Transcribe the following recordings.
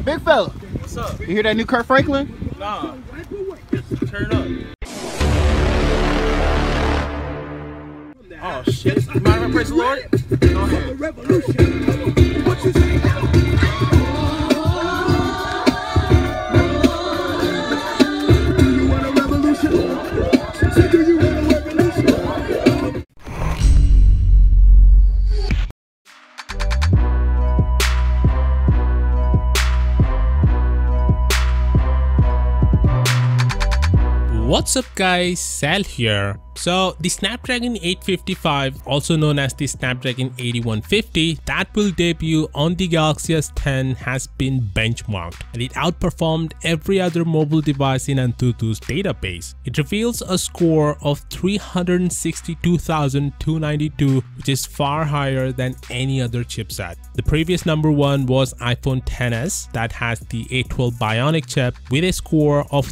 Big fella. What's up? You hear that new Kurt Franklin? Nah. Turn up. Oh shit. You mind if I praise the Lord? Go ahead. What you say? You want a revolution? Do you want a revolution? What's up guys, Sal here. So the Snapdragon 855, also known as the Snapdragon 8150, that will debut on the Galaxy S10 has been benchmarked and it outperformed every other mobile device in Antutu's database. It reveals a score of 362,292, which is far higher than any other chipset. The previous number one was iPhone XS that has the A12 Bionic chip with a score of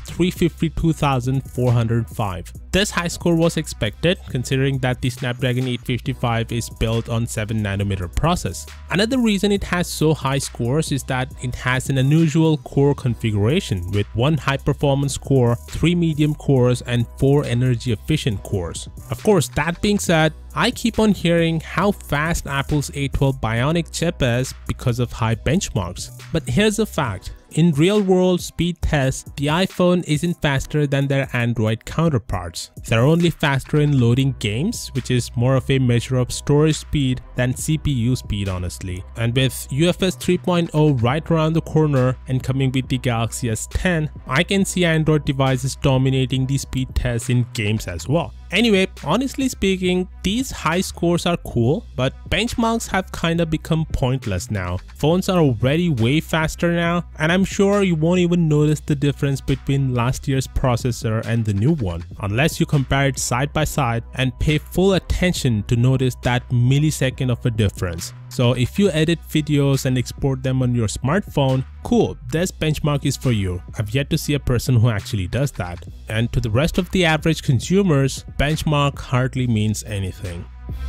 352,405. This high score was expected considering that the Snapdragon 855 is built on 7nm process. Another reason it has so high scores is that it has an unusual core configuration with 1 high performance core, 3 medium cores and 4 energy efficient cores. Of course, that being said, I keep on hearing how fast Apple's A12 Bionic chip is because of high benchmarks. But here's a fact. In real-world speed tests, the iPhone isn't faster than their Android counterparts. They're only faster in loading games, which is more of a measure of storage speed than CPU speed honestly. And with UFS 3.0 right around the corner and coming with the Galaxy S10, I can see Android devices dominating the speed tests in games as well. Anyway, honestly speaking, these high scores are cool, but benchmarks have kinda become pointless now. Phones are already way faster now, and I'm sure you won't even notice the difference between last year's processor and the new one, unless you compare it side by side and pay full attention to notice that millisecond of a difference. So if you edit videos and export them on your smartphone, cool, this benchmark is for you. I've yet to see a person who actually does that. And to the rest of the average consumers, benchmark hardly means anything.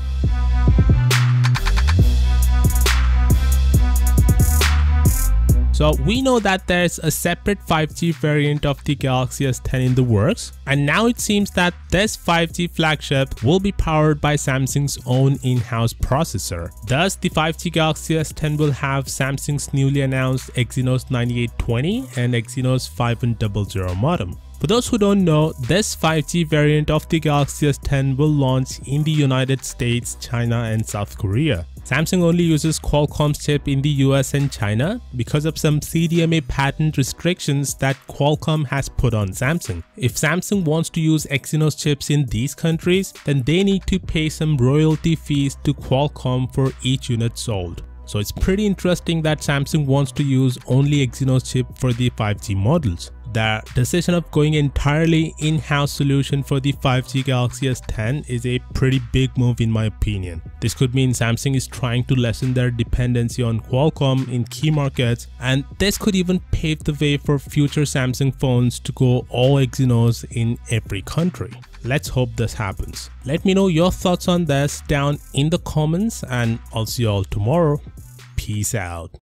So we know that there's a separate 5G variant of the Galaxy S10 in the works, and now it seems that this 5G flagship will be powered by Samsung's own in-house processor. Thus, the 5G Galaxy S10 will have Samsung's newly announced Exynos 9820 and Exynos 5100 modem. For those who don't know, this 5G variant of the Galaxy S10 will launch in the United States, China and South Korea. Samsung only uses Qualcomm's chip in the US and China because of some CDMA patent restrictions that Qualcomm has put on Samsung. If Samsung wants to use Exynos chips in these countries, then they need to pay some royalty fees to Qualcomm for each unit sold. So it's pretty interesting that Samsung wants to use only Exynos chip for the 5G models. The decision of going entirely in-house solution for the 5G Galaxy S10 is a pretty big move in my opinion. This could mean Samsung is trying to lessen their dependency on Qualcomm in key markets, and this could even pave the way for future Samsung phones to go all Exynos in every country. Let's hope this happens. Let me know your thoughts on this down in the comments, and I'll see you all tomorrow. Peace out.